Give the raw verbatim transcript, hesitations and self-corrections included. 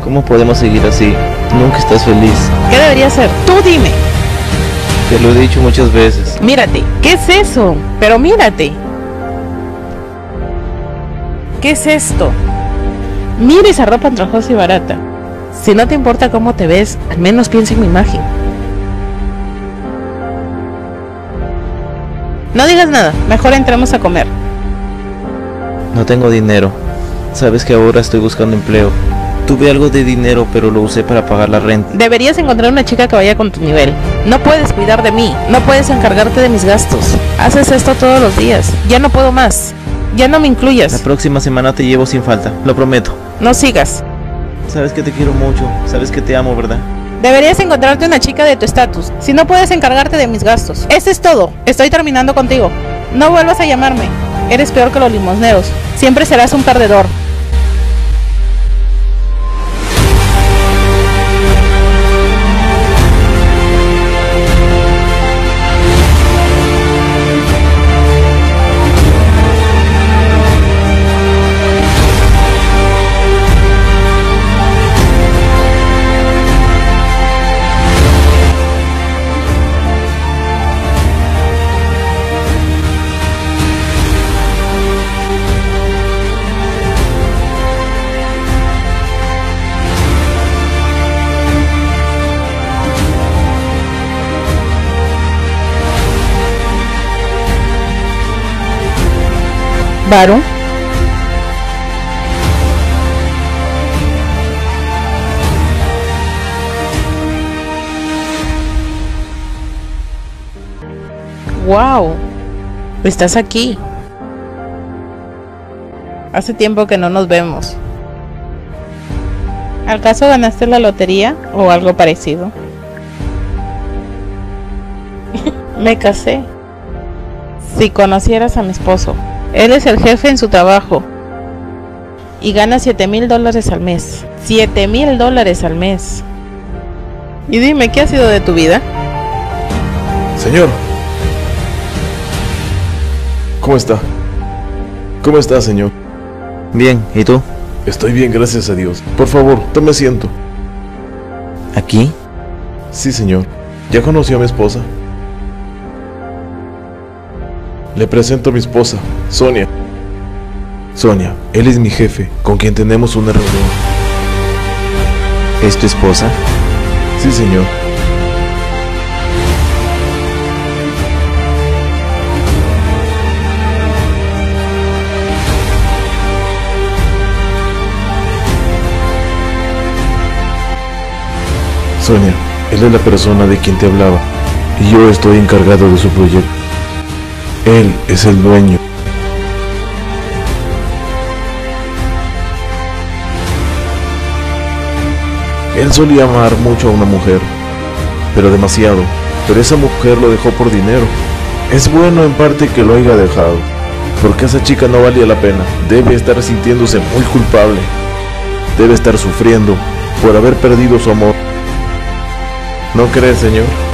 ¿Cómo podemos seguir así? Nunca estás feliz. ¿Qué debería hacer? Tú dime. Te lo he dicho muchas veces. Mírate. ¿Qué es eso? Pero mírate. ¿Qué es esto? Mira esa ropa andrajosa y barata. Si no te importa cómo te ves, al menos piensa en mi imagen. No digas nada, mejor entremos a comer. No tengo dinero. Sabes que ahora estoy buscando empleo. Tuve algo de dinero, pero lo usé para pagar la renta. Deberías encontrar una chica que vaya con tu nivel. No puedes cuidar de mí, no puedes encargarte de mis gastos. Haces esto todos los días. Ya no puedo más. Ya no me incluyas. La próxima semana te llevo sin falta, lo prometo. No sigas. Sabes que te quiero mucho, sabes que te amo, ¿verdad? Deberías encontrarte una chica de tu estatus. Si no puedes encargarte de mis gastos. Eso es todo. Estoy terminando contigo. No vuelvas a llamarme. Eres peor que los limosneros. Siempre serás un perdedor. Varo. Wow. Estás aquí. Hace tiempo que no nos vemos. ¿Acaso ganaste la lotería o algo parecido? Me casé. Si conocieras a mi esposo. Él es el jefe en su trabajo y gana siete mil dólares al mes. siete mil dólares al mes. Y dime, ¿qué ha sido de tu vida? Señor. ¿Cómo está? ¿Cómo está, señor? Bien, ¿y tú? Estoy bien, gracias a Dios. Por favor, tome asiento. ¿Aquí? Sí, señor. ¿Ya conoció a mi esposa? Le presento a mi esposa, Sonia. Sonia, él es mi jefe, con quien tenemos una reunión. ¿Es tu esposa? Sí, señor. Sonia, él es la persona de quien te hablaba, y yo estoy encargado de su proyecto. Él es el dueño. Él solía amar mucho a una mujer, pero demasiado. Pero esa mujer lo dejó por dinero. Es bueno en parte que lo haya dejado, porque esa chica no valía la pena. Debe estar sintiéndose muy culpable. Debe estar sufriendo por haber perdido su amor. ¿No crees, señor?